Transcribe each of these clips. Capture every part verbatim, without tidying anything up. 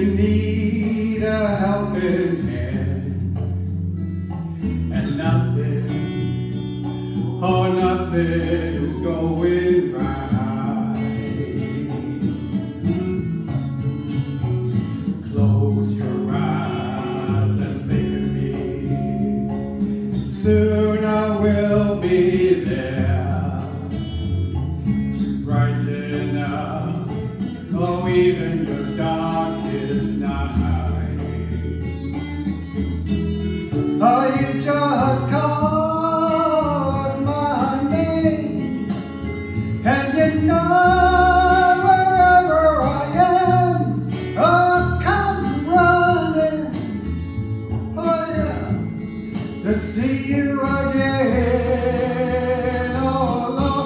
you need a helping hand, and nothing, oh nothing is going right. Close your eyes and think of me. Soon I will be there to brighten up, oh, even your darkest night. Oh, you just called my name, and you know wherever I am, oh, I come running, oh yeah, to see you again. Oh Lord,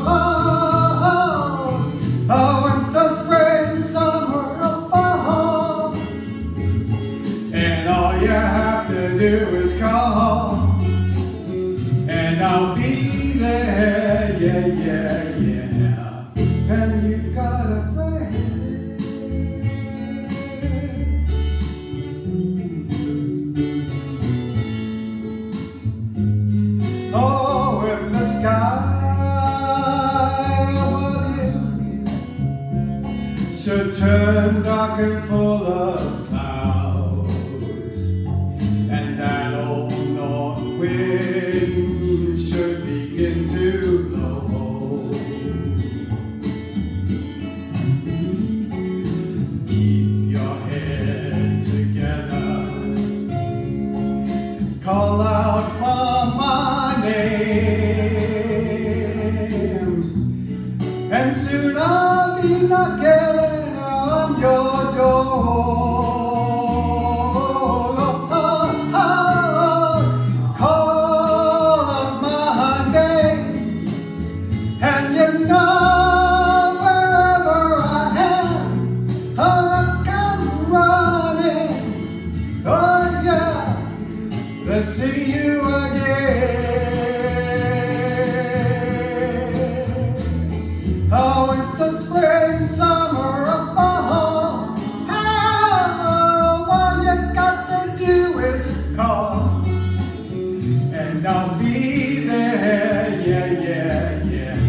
oh, oh, winter, spring, summer, or fall, and all you have to do is call, and I'll be there, yeah, yeah, yeah, and you've got a friend. Oh, if the sky above you should turn dark and full of clouds, and that old north wind should begin to blow, keep your head together, call out my name, and soon I'll be knocking on your door. Oh, oh, oh, call out my name, and you know wherever I am, oh, I come running, oh yeah, to see you again. Oh, winter, spring, summer, or fall, oh, all you got to do is call, and I'll be there, yeah, yeah, yeah.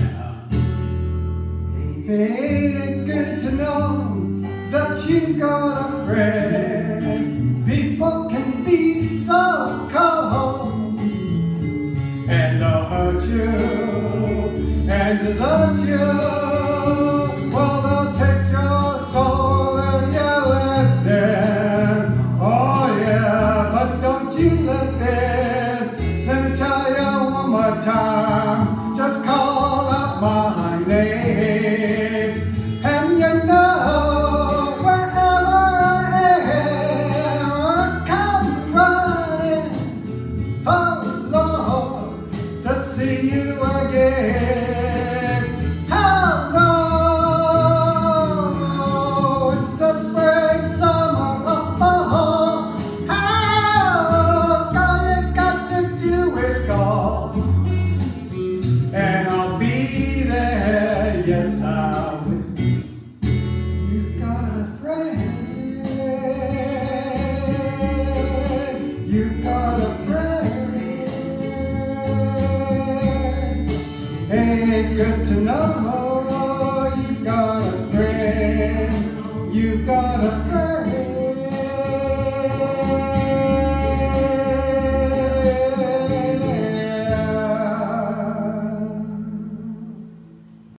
Ain't it good to know that you've got a friend? People can be so cold, and they'll hurt you and desert you. Well, they'll take your soul if you let them. Oh yeah, but don't you let them. Let me tell you one more time, just call out my name, and you know wherever I am, I come running, oh Lord, to see you again. And I'll be there, yes I will. You've got a friend, you've got a friend. Ain't it good to know you've got a friend, you've got a